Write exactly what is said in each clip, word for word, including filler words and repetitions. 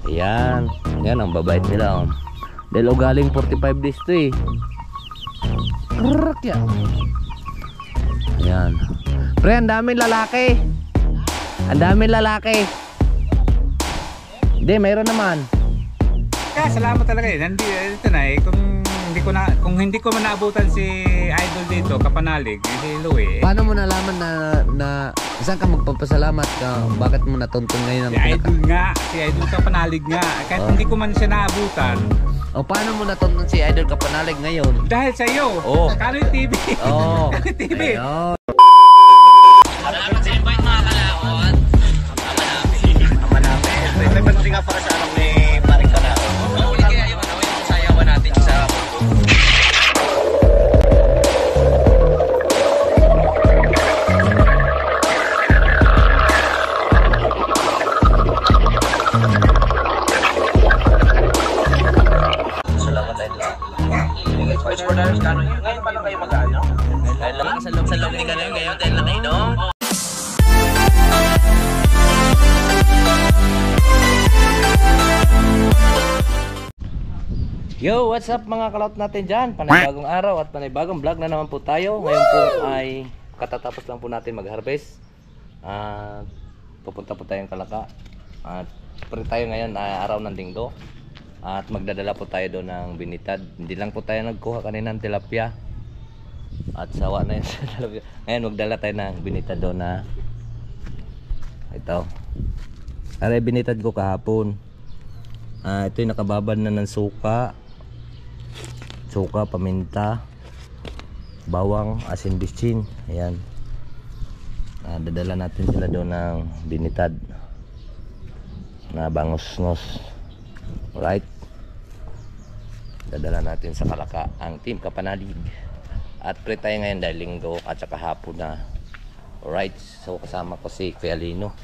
Ayan. Yan ang babait nila. Oh. Dahil o galing forty-five days to eh. Krrrk yan. Ayan. Pre, ang daming lalaki. Ang daming lalaki. Hindi, mayroon naman. Kaya salamat talaga eh. Nandi, ito na eh. Kung hindi ko na kung hindi ko man naabutan si Idol dito, Kapanalig, si Louie. Eh. Paano mo nalaman na na saan ka magpapasalamat ka? Bakit mo natuntun ngayon ang si Idol nga, si Idol Kapanalig nga. Kahit oh. hindi ko man siya naabutan. O paano mo natuntun si Idol Kapanalig ngayon? Dahil sa iyo. Oh. Kanoy T V. Oh. Kanoy T V. Ayun. Salamat sa invite mga kalakot. Ama namin. Ama namin. May pati nga para sa anong ni paring kalakot. Mahuli kaya yung ano, yung sayawan natin sa salamat tayo lang. Voice for Darius, kano yun? Ngayon pa lang kayo mag-ano? Dahil lang sa loob sa loob ni Kanoy ngayon, dahil lang kayo, no? Yo, what's up mga kalaot natin dyan? Panibagong araw at panibagong vlog na naman po tayo. Ngayon po ay katatapos lang po natin mag-harvest. At pupunta po tayong Kalaka. At pre tayo ngayon ay araw ng linggo. At magdadala po tayo doon ng binitad. Hindi lang po tayo nagkuha kanina ng tilapia. At sawa na yun sa tilapia. Ngayon magdala tayo ng binitad doon na ito. Aray binitad ko kahapon. Ah, ito yung nakababad na ng suka. Suka, paminta, bawang, asin bitsin. Ayan. Ah, dadala natin sila doon ng binitad na bangos-ngos. Alright. Dadala natin sa Kalaka ang Team Kapanalig. At pre tayo ngayon dahil linggo at saka hapon na. Alright. So kasama ko si Kuya Lino.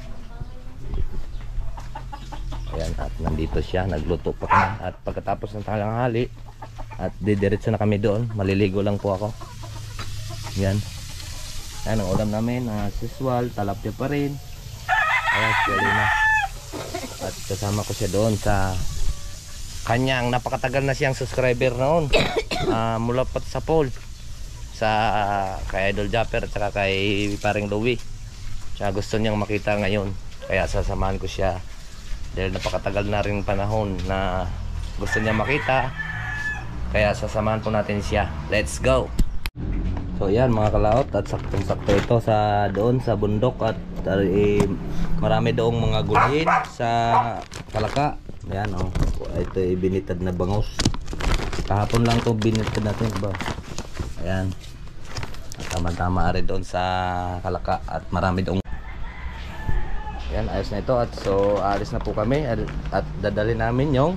Ayan, at nandito siya, nagluto pa kami. At pagkatapos ng tanghali at didiretso na kami doon, maliligo lang po ako. Ayan. Ayan ang ulam namin, uh, siswal, talapya pa rin. Ayan, siya na. At kasama ko siya doon sa kanyang napakatagal na siyang subscriber noon. Uh, mula pa sa poll sa uh, kay Idol Japper at saka kay paring Louie. Siya gusto niyang makita ngayon, kaya sasamahan ko siya. Dahil napakatagal na rin panahon na gusto niya makita, kaya sasamahan po natin siya. Let's go! So yan mga kalaot, at saktong sakto ito sa doon sa bundok. At eh, marami doong mga gulhin sa Kalaka. Ayan o, oh. Ito ay binitad na bangus. Kahapon lang ito binitad natin ba? Ayan. Tama-tama rin doon sa Kalaka. At marami doong. Ayan, ayos na ito. At so alis na po kami. At, at dadali namin yung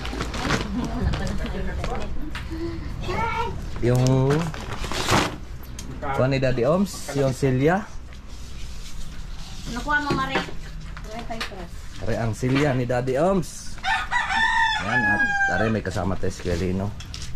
yung kuha ni Daddy Oms, yung silya. Nakuha mo Mare. Are ang silya ni Daddy Oms. Ayan, at are may kasama tayo si Kelino.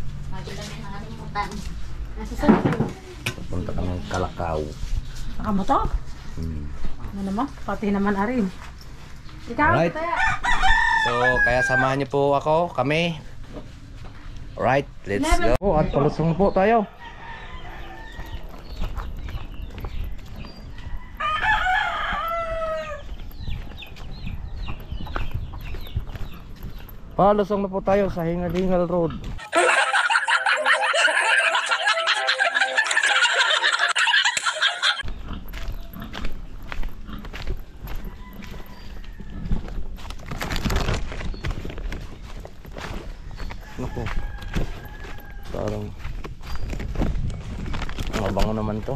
Punta kami ng Kalakaw. Nakamotor? Hmm. Ano naman? Pati naman arin. Ikaw, Alright. Kaya. So kaya samahan niyo po ako, kami. Alright, let's go. Oh, at palusong po tayo. Palusong na po tayo sa Hingal-Hingal Road. Naku, parang mabango naman to.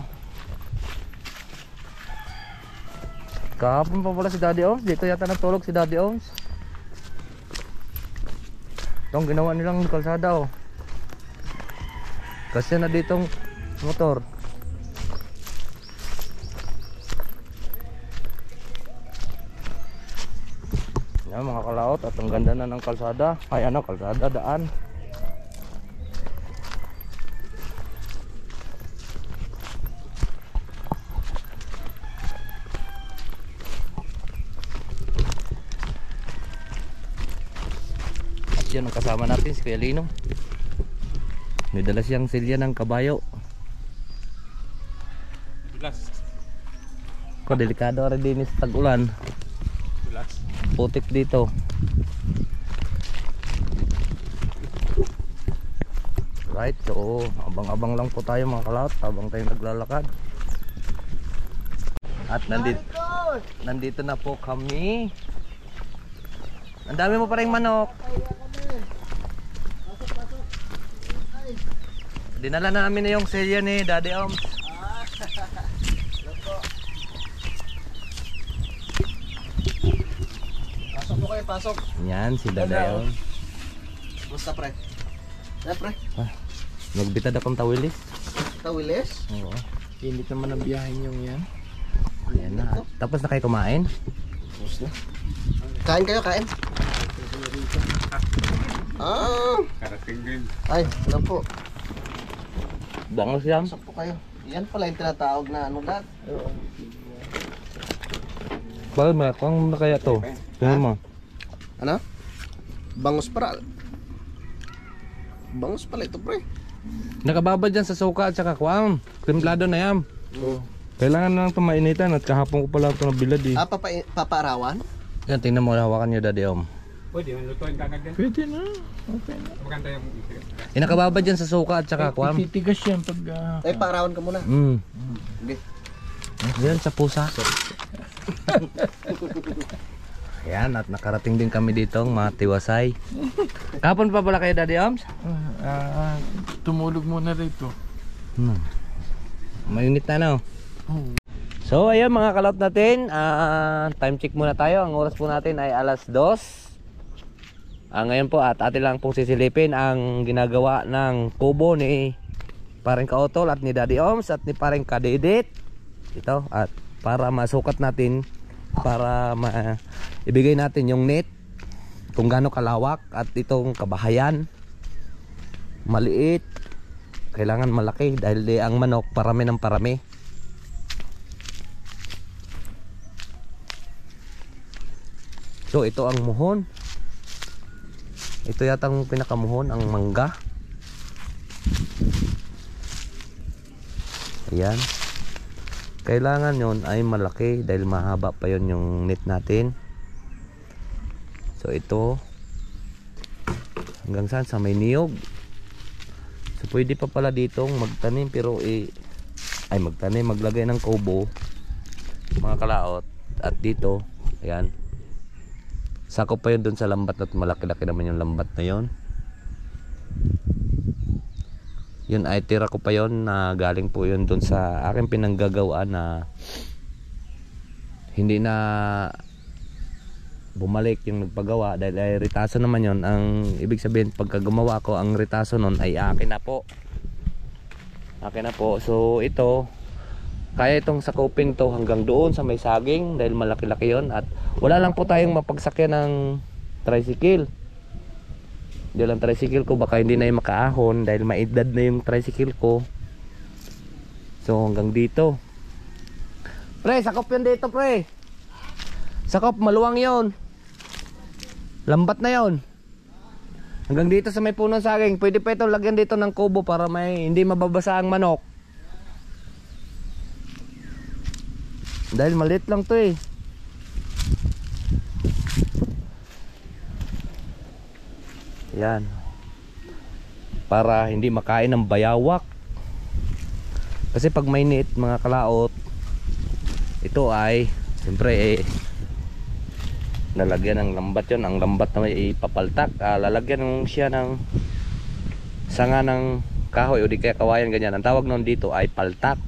Kahapon pa pala si Daddy Oms. Dito yata natulog si Daddy Oms. Itong ginawa nilang kalsada oh. Kasi na ditong motor. Yan mga kalaot, at ang ganda na ng kalsada. Ay ano, kalsada, daan. Yan ang kasama natin, si Kuya Lino. May dala siyang silya ng kabayo. Tulas. Ko delikado rin din sa tag-ulan. Tulas. Putik dito. Right, so abang-abang lang po tayo mga kalaot habang tayo naglalakad. At nandito, nandito na po kami. Ang dami mo pa rin manok. Dinala namin na yung selya ni Daddy Oms. Pasok po kayo, pasok. Yan si Daddy Oms. Basta pre. Eh pre, Ah, nagbitad akong tawilis. tawilis. Oo. Init naman ang biyahe nyo yan. Ayan na. Tapos na kayo kumain? Tapos na. Kain kayo, kain. Ah, Karating din. ay, ano po. Bangos yan. Pasok po kayo. Yan pala yung tinatawag na ano lahat. Bakit mo? Kung na kaya to? Tingnan mo. Ano? Bangus para. Bangus pala ito pre. Nakababad dyan sa suka at saka kuwang. Timplado na yan. Oo. Kailangan na lang ito mainitan at kahapon ko pala ito nabilad eh. Ah, papa, papaarawan? Yan, tingnan mo, hawakan nyo Daddy Om. Pwede, lutuin ka agad yan. Pwede na. Okay na. Maganda yung... Eh, nakababad dyan sa suka at saka kuwang. Titigas yan pag... ah, Ay, paarawan ka muna. Mm. Okay. Yan, sa pusa. Yan, at nakarating din kami dito, mga tiwasay. Kahapon pa pala kayo Daddy Oms? ah, tumulog muna rito. Hmm. Mainit na no? Oh. So ayun mga kalot natin, uh, time check muna tayo. Ang oras po natin ay alas dos. uh, Ngayon po at atin lang pong sisilipin ang ginagawa ng kubo ni Paring Kaotol at ni Daddy Oms at ni Paring Kadidit ito, at para masukat natin, para ma ibigay natin yung net kung gaano kalawak. At itong kabahayan maliit, kailangan malaki dahil di ang manok parami ng parami. So ito ang muhon. Ito yata ang pinakamuhon, ang mangga. Ayan. Kailangan yon ay malaki dahil mahaba pa yon yung net natin. So ito hanggang saan? Sa may niyog. So pwede pa pala ditong magtanim, pero eh, ay magtanim, maglagay ng kubo mga kalaot. At dito, ayan, sakop pa yun dun sa lambat at malaki-laki naman yung lambat na yon. Yun ay tira ko pa yon na galing po yun dun sa aking pinanggagawaan na hindi na bumalik yung nagpagawa dahil ay ritaso naman yon. Ang ibig sabihin pagka gumawa ko, ang ritaso nun ay akin na po. Akin na po. So ito, kaya itong sakupin to hanggang doon sa may saging dahil malaki-laki yon. At wala lang po tayong mapagsakyan ng tricycle. Dahil ang tricycle ko baka hindi na yung makaahon dahil maedad na yung tricycle ko. So hanggang dito. Pre, sakop yun dito pre. Sakop, maluwang yon. Lambat na yon. Hanggang dito sa may punong saging. Pwede pa ito lagyan dito ng kubo para may hindi mababasa ang manok. Dahil maliit lang to eh. Yan. Para hindi makain ng bayawak. Kasi pag mainit mga kalaot, ito ay siyempre eh, lalagyan ng lambat yon. Ang lambat na may ipapaltak, ah, lalagyan siya ng sanga ng kahoy o di kaya kawayan ganyan. Ang tawag nun dito ay paltak.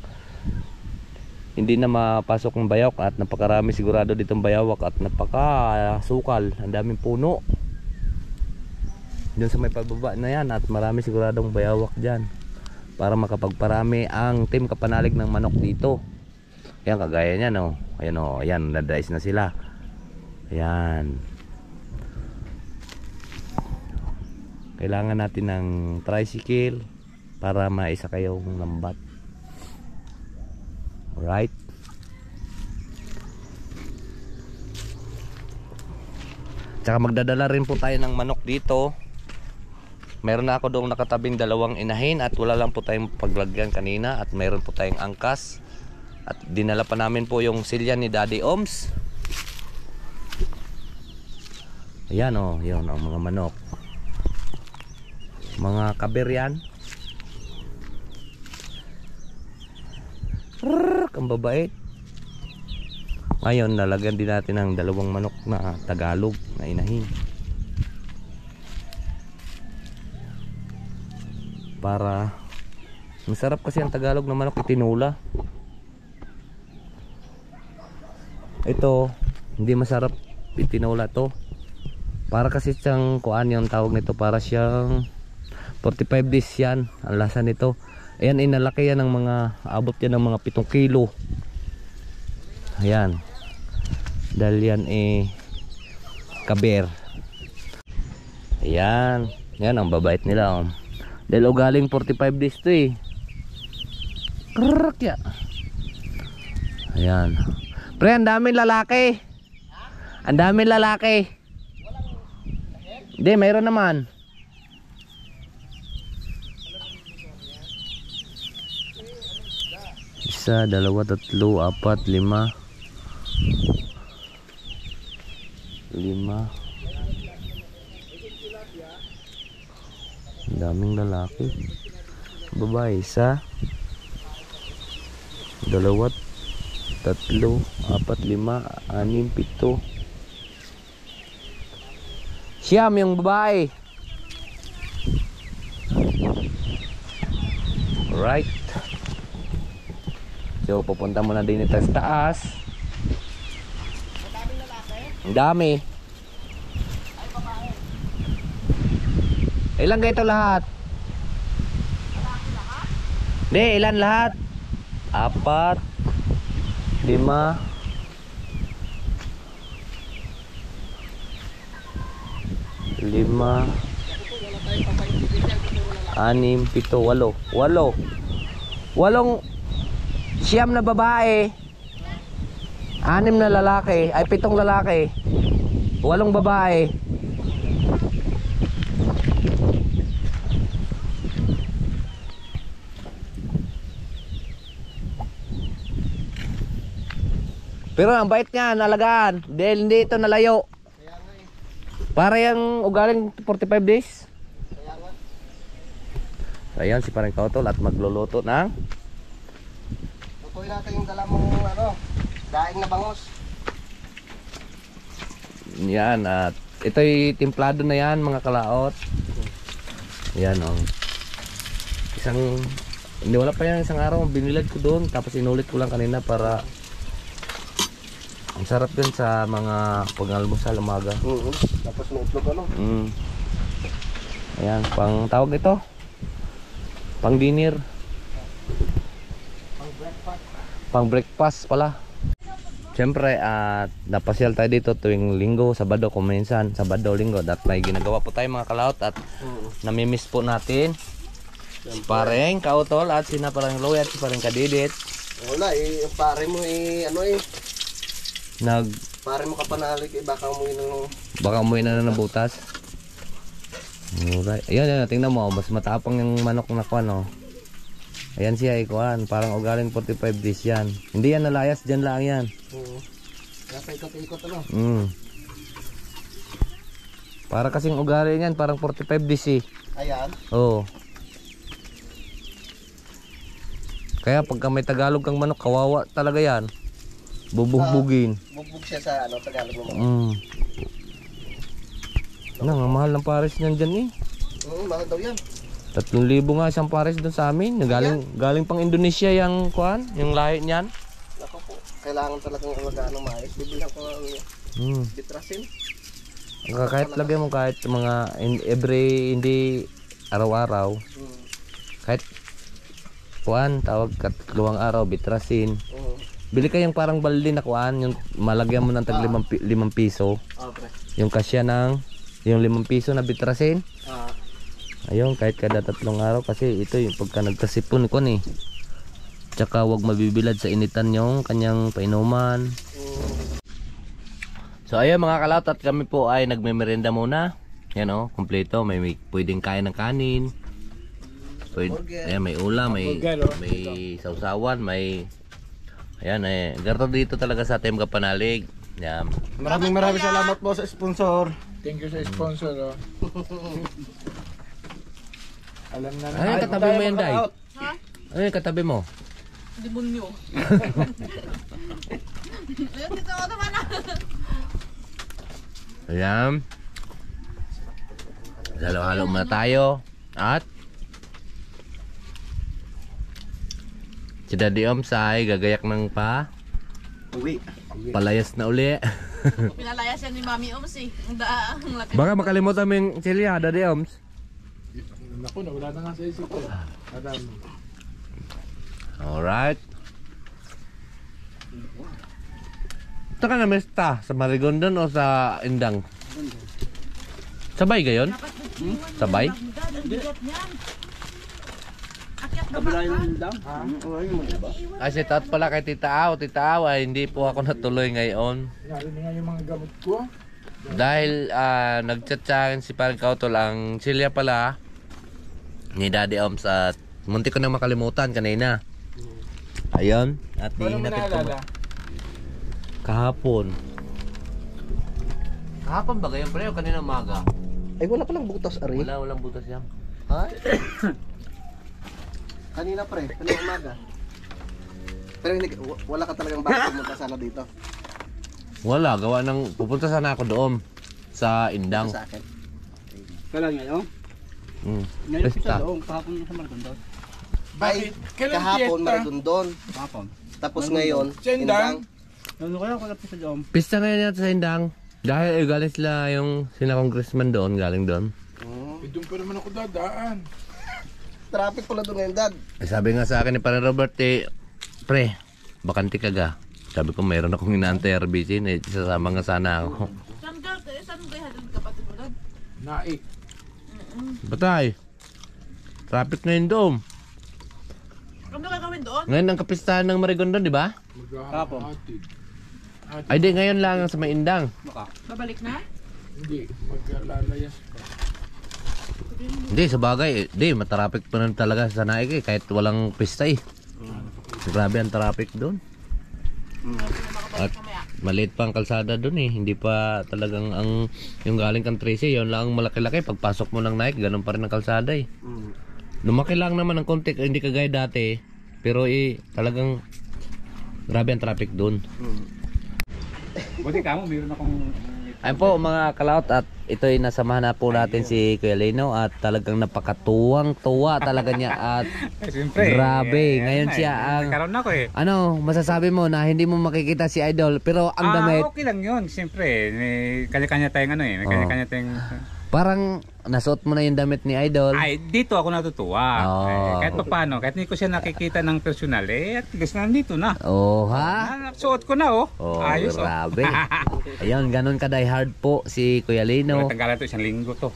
Hindi na mapasok ng bayawak at napakarami sigurado ditong bayawak at napakasukal. Ang daming puno dun sa may pababa na yan at marami siguradong bayawak dyan para makapagparami ang team kapanalig ng manok dito. Ayan, kagaya nyan oh. Ayan oh, ayan, nadais na sila. Ayan. Kailangan natin ng tricycle para maisa kayong lambat. Alright. Tsaka magdadala rin po tayo ng manok dito. Meron na ako doong nakatabing dalawang inahin at wala lang po tayong paglagyan kanina at meron po tayong angkas. At dinala pa namin po yung silya ni Daddy Oms. Ayan o, oh, yun ang mga manok. Mga kabir yan. Rrrr, ang babait. Ngayon, lalagyan din natin ng dalawang manok na Tagalog na inahin. Para masarap kasi ang Tagalog na manok itinula. Ito hindi masarap itinula to. Para kasi siyang kuan yung tawag nito, para siyang forty-five days yan ang lasa nito. Ayan, inalaki yan ng mga, abot yan ng mga pitong kilo. Ayan, dahil yan eh kabir. Ayan, yan ang babait nila oh. Dahil ugaling forty-five days to eh. Krrrk ya. Ayan. Pre, ang daming lalaki. Ang daming lalaki. Hindi, mayroon naman. Isa, dalawa, tatlo, apat, lima. Lima. Ang daming lalaki. Babae, isa, dalawa, tatlo, apat, lima, anim, pito. Siyam yung babae. Right. So pupunta muna din ito sa taas. Ang dami. Ilan kayo ito lahat? Hindi, ilan lahat? Apat, lima, lima, anim, pito, walo. Walo. Walong siyam na babae, anim na lalaki, ay pitong lalaki, walong babae. Pero ang bait niya, nalagaan. Dahil hindi ito nalayo. Para yung ugaling forty-five days. Ayan si Parang Kautol at magluluto ng Lutuin natin yung dala mong ano, daing na bangos. yan. At ito'y timplado na yan mga kalaot. Yan o oh. Isang, hindi wala pa yan isang araw. Binilad ko doon. Tapos inulit ko lang kanina para ang sarap din sa mga pag-almusal umaga. Oo. Tapos may itlog ano. Mm. Ayan, pang tawag nito. Pang dinner. Pang breakfast. Pang breakfast pala. Siyempre, at uh, napasyal tayo dito tuwing linggo, sabado, kuminsan, sabado, linggo. At may ginagawa po tayo mga kalaot at mm. namimiss po natin si Pareng Kautol at si Pareng Loy at si Pareng Kadidit. Wala eh, yung pare mo eh, ano eh. Nag Pare mo kapanalig eh, baka umuwi ng... Baka umuwi na na ng butas. Alright. Ayan, ayan, tingnan mo, mas matapang yung manok na kuwan, oh. Ayan siya, ikuan, parang ugaling forty-five days yan. Hindi yan nalayas, dyan lang yan. Oo. Kaya paikot-ikot ano. Mm. Para kasing ugali yan, parang forty-five days eh. Ayan. Oo. Kaya pagka may Tagalog kang manok, kawawa talaga yan. Bubugbugin. Uh, bugbog siya sa ano, Tagalog mo. Mm. Ano, ang mahal ng pares niyan dyan eh. Oo, mahal daw yan. Tatlong libo nga isang pares doon sa amin. Galing, galing pang Indonesia yung kuan, yung lahi niyan. Nako po, kailangan talagang alagaan ng maayos. Bibilang ko ang Mm. bitrasin. Kahit lagay mo kahit mga in, every, hindi araw-araw. Hmm. Kahit kuan, tawag katluwang araw, bitrasin. Oo. Bili kayong parang balde na kuan, yung malagyan mo ng tag limang, pi- limang piso. Ah, pre. Yung kasya ng, yung limang piso na bitrasin. Ah. Ayun, kahit kada tatlong araw kasi ito yung pagka nagkasipon ko eh. Tsaka wag mabibilad sa initan yung kanyang painuman. Mm. So ayun mga kalawt, at kami po ay nagmemerenda muna. Yan o, kompleto. May, may pwedeng kain ng kanin. Pwede, ayan, may ulam, may, may sausawan, may... Ayan eh, garto dito talaga sa Team Kapanalig. Yan. Maraming maraming salamat po sa sponsor. Thank you sa sponsor, oh. Alam na na. Ay, katabi mo yan, Day. Ha? Ay, katabi mo. Demonyo. Dito ako naman ah. Ayan. Halo-halo muna tayo. At si Daddy Oms ay gagayak ng pa. Uwi. Palayas na uli. Pinalayas yan ni Mami Oms eh. Ang daa, ang laki. Baka makalimutan mo yung Celia, Daddy Oms. Naku, nawala na nga sa isip ko. Adam. Alright. Ito ka na mesta, sa Marigondon o sa Indang? Sabay gayon? Hmm? Sabay? Ay, si Tat pala kay Tita Aw. Tita Aw, ay hindi po ako natuloy ngayon. Narinig nga yung mga gamot ko. Dahil uh, nag-chat sa akin si Parang Kautol, ang Celia pala ni Daddy Oms at munti ko na makalimutan kanina. Ayun. At Paano mo hinatid ko naalala? kahapon. Kahapon ba gayon pre o kanina umaga? Ay, wala palang butas, Ari. Wala, walang butas yan. Ha? Kanina pre, kanina umaga. Pero hindi, w- wala ka talagang bakit pumunta sana dito. Wala, gawa ng pupunta sana ako doon sa Indang. Sa akin. Kailan ngayon? Mm. Ngayon Basta. sa doon, kahapon sa Maragondon. Ay, Bakit? Kailan kahapon fiesta? Maragondon. Kahapon. Tapos ngayon, Sa Indang? Ano kaya wala pa sa doon? Pista ngayon yata sa Indang. Dahil eh, galing sila yung sina congressman doon, galing doon. Hmm. Eh, doon pa naman ako dadaan. Traffic pala doon ngayon, Dad. Eh, sabi nga sa akin ni Parang Robert, eh, pre, bakante ka ga. Sabi ko, mayroon akong inaantay R B C, eh, sasama nga sana ako. Saan ka? Saan mo kayo halong kapatid mo doon? Naik. Batay, traffic na yun doon. Ano gagawin doon? Ngayon ang kapistahan ng Marigondon, di ba? Kahapon. Maghahatid. Ay di, ngayon lang sa may Indang. Baka. Babalik na? Hindi, maglalayas pa. Hindi, sa bagay, eh, di, matraffic pa rin talaga sa Naik eh, kahit walang pista eh. Grabe ang traffic doon. At maliit pa ang kalsada doon eh, hindi pa talagang ang yung galing kang Tracy, yun lang ang malaki-laki. Pagpasok mo ng Naik, ganun pa rin ang kalsada eh. Lumaki lang naman ang konti, hindi kagaya dati, pero eh, talagang grabe ang traffic doon. Buti ka mo, mayroon akong... Ayun po mga kalaot, at ito'y nasamahan na po natin si Kuya Lino at talagang napakatuwang-tuwa talaga niya at Siyempre. grabe, eh, ngayon ayun siya na, eh, ang nagkaroon ako eh. ano, masasabi mo na hindi mo makikita si Idol pero ang damit Ah, okay lang yun. Siyempre, may kanya-kanya tayong ano eh. May kanya-kanya tayong... parang nasuot mo na yung damit ni Idol. Ay, dito ako natutuwa. Oh. Eh, kahit pa paano, kahit hindi ko siya nakikita ng personal, eh, at least nandito na. Oh ha? Ah, suot ko na oh. Oh, Ayos oh. grabe. Ayun, ganun ka die hard po si Kuya Lino. Tanggalan to isang linggo to.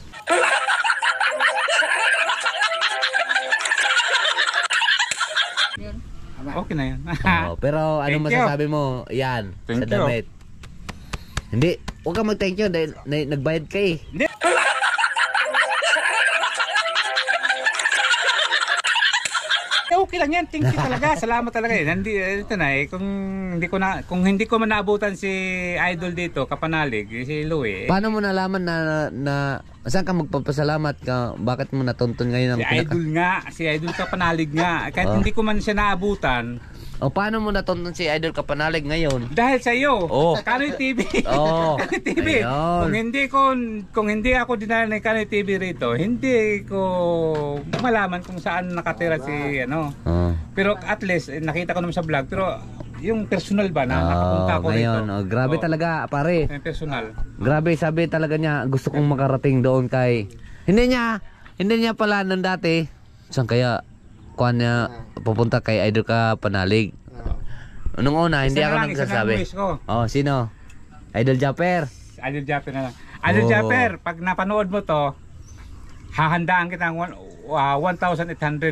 Okay na yan. Oh, pero ano Thank you. masasabi mo? Yan, Thank sa you. damit. Hindi, huwag kang mag-thank you dahil na, nagbayad ka eh. Eh, okay lang yan. Thank you talaga. Salamat talaga eh. Nandi, eh, ito na eh. Kung hindi ko na kung hindi ko man naabutan si Idol dito, Kapanalig, eh, si Louie. Paano mo nalaman na, na saan ka magpapasalamat ka? Bakit mo natuntun ngayon ang Si pinaka... Idol nga, si Idol Kapanalig nga. Kahit Oh. hindi ko man siya naabutan, O paano mo natuntun si Idol Kapanalig ngayon? dahil sa iyo. Oh. Kanoy T V. Oh. Kanoy T V. Ayun. Kung hindi ko kung hindi ako dinala ng Kanoy T V rito, hindi ko malaman kung saan nakatira si ano. Oh. Pero at least eh, nakita ko naman sa vlog, pero yung personal ba na Oh, nakapunta ko ngayon, rito. oh, grabe Oh, talaga pare. yung personal. Grabe, sabi talaga niya, gusto kong makarating doon kay... Hindi niya, hindi niya pala nung dati. Saan kaya, kuha niya, pupunta kay Idol Kapanalig. Nung una, hindi Isa ako na lang, isa na nagsasabi. lang wish ko. Oh, sino? Idol Japper. Idol Japper na lang. Idol Oh. Japper, pag napanood mo to, hahandaan kita ng one- uh, one thousand eight hundred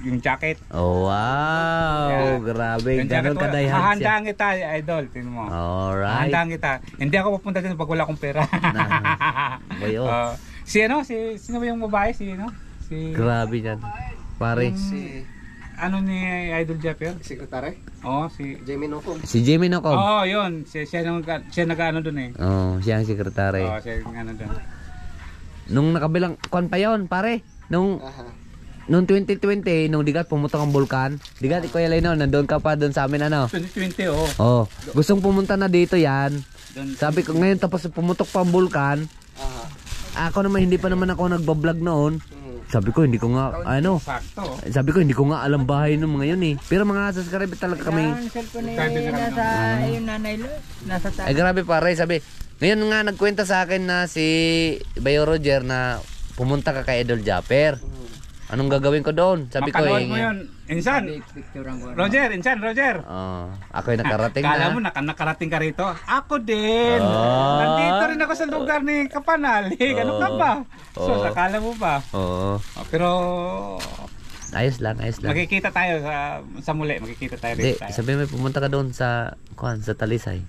yung jacket. Oh, wow. Yan. Grabe. Yung jacket Ganun ko, kadayhan siya. hahandaan kita, idol. Tingnan mo. Alright. Hahandaan kita. Hindi ako pupunta din pag wala akong pera. Boy, oh. Oh, si ano, si sino ba yung babae? Si ano? Si Grabe yan. Pare. si ano ni Idol Japper? Sekretary? Oh, si Jamie Nocom. Si Jimmy Nocom. Oh, yun. Si siya nang siya nag-ano doon eh. Oh, siya ang sekretary. Oh, siya yung ano doon. Nung nakabilang kwan pa yon, pare. Nung Aha. nung twenty twenty, nung digat pumutok ang bulkan. Digat, Kuya Lino, nandoon ka pa doon sa amin ano. twenty twenty oh. Oh, gustong pumunta na dito yan. Doon. Sabi ko ngayon tapos pumutok pa ang bulkan. Aha. Ako naman hindi pa naman ako nagbablog noon. Hmm. Sabi ko hindi ko nga ano. Sakto. Sabi ko hindi ko nga alam bahay nung mga yun eh. Pero mga subscriber talaga kami. Sabi na nasa yung nanay lo, nasa Ay grabe pare, sabi. Ngayon nga nagkwenta sa akin na si Bayo Roger na pumunta ka kay Idol Japper. Anong gagawin ko doon? Sabi ko Mapanood eh. mo yun. Insan. Roger, Insan, Roger. Oh, ako yung nakarating Kala na. mo naka, nakarating ka rito? Ako din. Oh. Nandito rin ako sa lugar ni Kapanalig. Ano ka ba? So, Oh. akala mo ba? Oo. Oh, pero Ayos lang, ayos lang. makikita tayo sa sa muli. Makikita tayo Hindi, rito tayo. sabi mo pumunta ka doon sa kuan sa Talisay.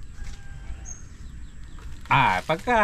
Ah, pagka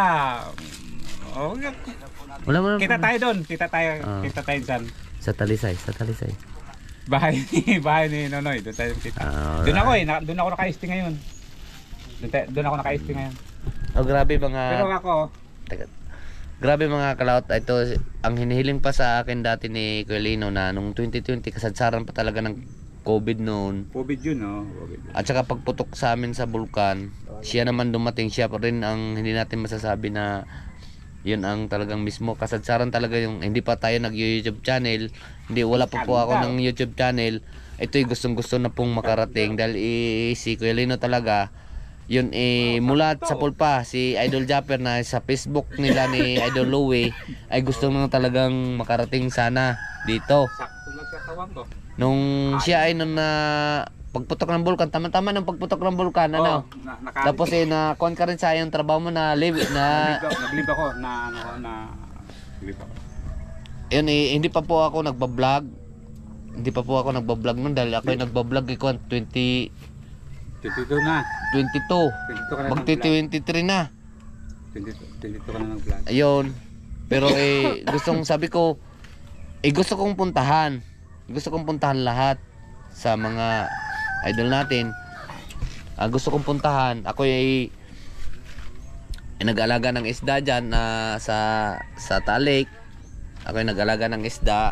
oh, Wala mo na. kita tayo doon. Kita tayo. Ah. Kita tayo dyan. Sa Talisay, sa Talisay. Bahay ni bahay ni Nonoy. Doon tayo kita. Alright. Doon ako eh. Na, doon ako naka-este ngayon. Doon, tayo- doon ako naka-este ngayon. Oh, grabe mga Pero ako, Teka. Grabe mga kalaot, ito ang hinihiling pa sa akin dati ni Kuya Lino na nung twenty twenty kasadsaran pa talaga ng COVID noon. COVID yun, no? COVID yun. At saka pagputok sa amin sa bulkan, siya naman dumating, siya pa rin ang hindi natin masasabi na yun ang talagang mismo kasadsaran talaga yung hindi pa tayo nag-YouTube channel, hindi wala pa po ako ng YouTube channel. Ito'y gustong gusto na pong makarating dahil eh, si Kuya Lino talaga yun eh mula sa pulpa si Idol Japper na sa Facebook nila ni Idol Louie ay gusto nang talagang makarating sana dito. Sakto lang sa kawan ko. Nung siya ay nung na pagputok ng bulkan, tama-tama ng pagputok ng bulkan, ano? Oh, na, naka- Tapos eh na kuan ka rin sa yung trabaho mo na live na Naglib ako- naglib ako na ano na naglib ako. yun eh, hindi pa po ako nagba-vlog. Hindi pa po ako nagba-vlog noon dahil ako ay nagba-vlog eh kuan twenty twenty-two na. twenty-two. twenty-two ka na Magti twenty-three na. twenty-two, twenty-two ka na ng vlog. Ayun. Pero eh gustong sabi ko eh gusto kong puntahan. Gusto kong puntahan lahat sa mga idol natin. Ah, gusto kong puntahan. Ako ay eh, nag-alaga ng isda diyan na sa sa Talik. Ako ay nag-alaga ng isda.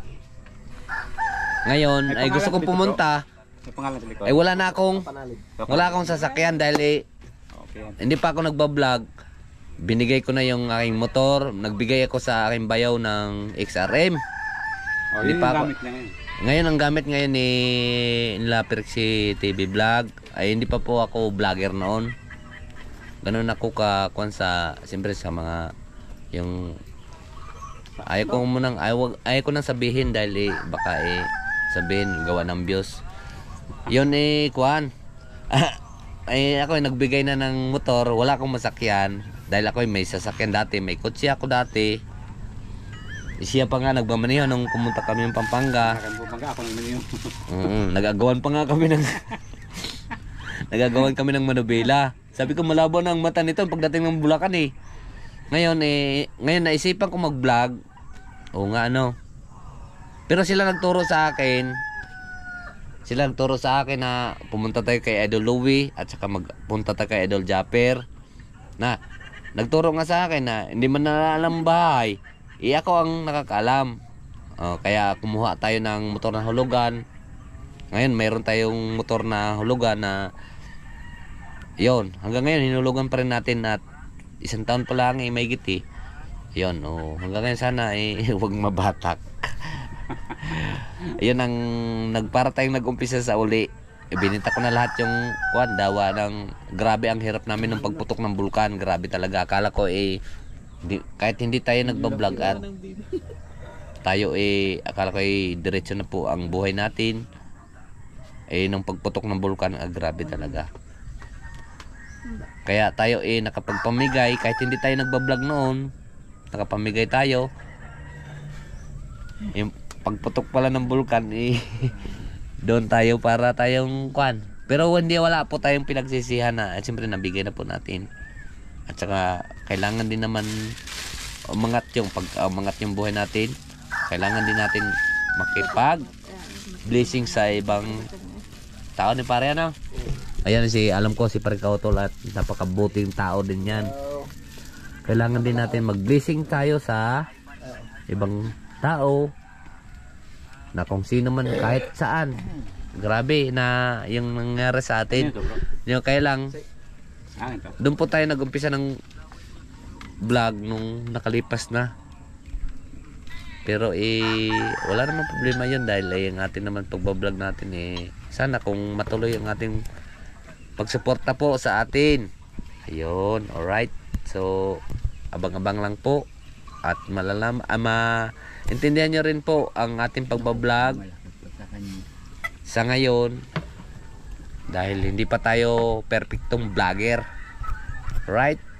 Ngayon May ay gusto pangalan kong dito, pumunta. May pangalan sa likod. Ay wala na akong Panalig. wala akong sasakyan dahil eh, Okay. hindi pa ako nagba-vlog. Binigay ko na yung aking motor. Nagbigay ako sa aking bayaw ng X R M. Oh, Hindi yun pa yung ako- gamit niya ngayon. Ngayon ang gamit ngayon ni nila Perixie T V Vlog ay hindi pa po ako vlogger noon. Ganun ako ka kuan sa siyempre sa mga yung ayaw ko munang ayaw, ayaw ko nang sabihin dahil eh, baka eh sabihin gawa ng views. Yun eh kuan. Ay ako ay nagbigay na ng motor, wala akong masakyan dahil ako ay may sasakyan dati, may kotse ako dati. Siya pa nga nagmamaneho nung pumunta kami ng Pampanga. Akan bumaga ako naman yung Mm, nagagawan pa nga kami ng nagagawan kami ng manubela. Sabi ko malabo na ang mata nito pagdating ng Bulacan eh. Ngayon eh ngayon naisipan ko mag-vlog. Oo nga ano. Pero sila nagturo sa akin. Sila nagturo sa akin na pumunta tayo kay Idol Louie at saka magpunta tayo kay Idol Japper. Na nagturo nga sa akin na hindi man na alam bahay. Eh ako ang nakakaalam. Oh, kaya kumuha tayo ng motor na hulugan. Ngayon mayroon tayong motor na hulugan na yon hanggang ngayon hinulugan pa rin natin at isang taon pa lang eh may giti. Yon oh, hanggang ngayon sana eh huwag mabatak. Ayun ang nagpara tayong nag-umpisa sa uli. E, binita ko na lahat yung kuan dawa ng grabe ang hirap namin ng pagputok ng bulkan. Grabe talaga. Akala ko eh di, kahit hindi tayo nagba-vlog at tayo eh akala ko eh diretso na po ang buhay natin. Eh nung pagputok ng bulkan, ah, grabe talaga. Kaya tayo eh nakapagpamigay kahit hindi tayo nagba-vlog noon. Nakapamigay tayo. Yung pagputok pala ng bulkan eh doon tayo para tayong kwan. Pero hindi wala po tayong pinagsisihan na at siyempre nabigay na po natin. At saka kailangan din naman umangat yung pag umangat yung buhay natin. Kailangan din natin makipag blessing sa ibang tao ni pare ano. Ayan si alam ko si Pare Kautol at napakabuting tao din yan. Kailangan din natin mag-blessing tayo sa ibang tao na kung sino man kahit saan. Grabe na yung nangyari sa atin. Yung kaya lang doon po tayo nag-umpisa ng vlog nung nakalipas na. Pero eh wala namang problema yun dahil eh, ang atin naman pagbablog natin eh sana kung matuloy ang ating pagsuporta po sa atin. Ayun, alright. So abang-abang lang po at malalam ama intindihan nyo rin po ang ating pagbablog sa ngayon dahil hindi pa tayo perfectong vlogger, right?